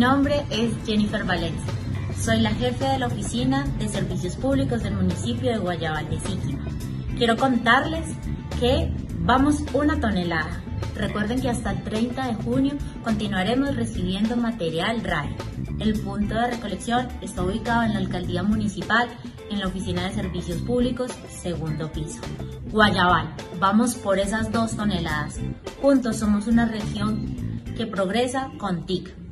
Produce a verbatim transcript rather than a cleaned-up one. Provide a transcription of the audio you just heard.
nombre es Jennifer Valencia. Soy la jefe de la Oficina de Servicios Públicos del municipio de Guayabal de Siquima. Quiero contarles que vamos una tonelada. Recuerden que hasta el treinta de junio continuaremos recibiendo material R A E. El punto de recolección está ubicado en la Alcaldía Municipal, en la Oficina de Servicios Públicos, segundo piso. Guayabal, vamos por esas dos toneladas. Juntos somos una región que progresa con T I C.